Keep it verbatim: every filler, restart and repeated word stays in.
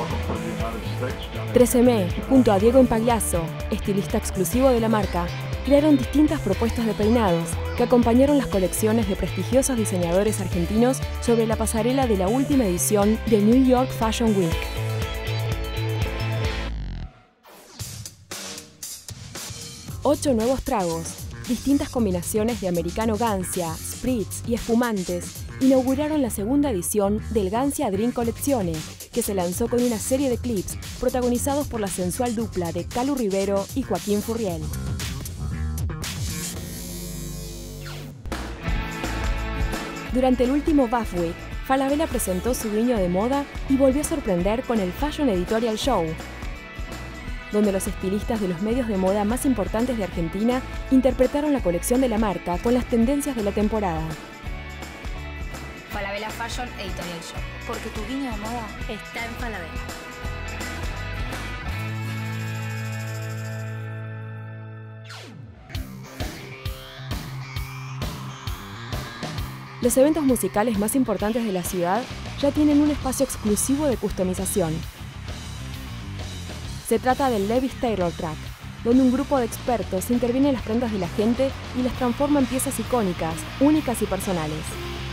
tres eme, junto a Diego Impagliazzo, estilista exclusivo de la marca, crearon distintas propuestas de peinados que acompañaron las colecciones de prestigiosos diseñadores argentinos sobre la pasarela de la última edición de New York Fashion Week. Ocho nuevos tragos, distintas combinaciones de americano Gancia, spritz y espumantes inauguraron la segunda edición del Gancia Drink Collezione, que se lanzó con una serie de clips protagonizados por la sensual dupla de Calu Rivero y Joaquín Furriel. Durante el último B A F Week, Falabella presentó su guiño de moda y volvió a sorprender con el Fashion Editorial Show, donde los estilistas de los medios de moda más importantes de Argentina interpretaron la colección de la marca con las tendencias de la temporada. Falabella Fashion Editorial Show, porque tu guiño de moda está en Falabella. Los eventos musicales más importantes de la ciudad ya tienen un espacio exclusivo de customización. Se trata del Levi's Tailor Track, donde un grupo de expertos interviene en las prendas de la gente y las transforma en piezas icónicas, únicas y personales.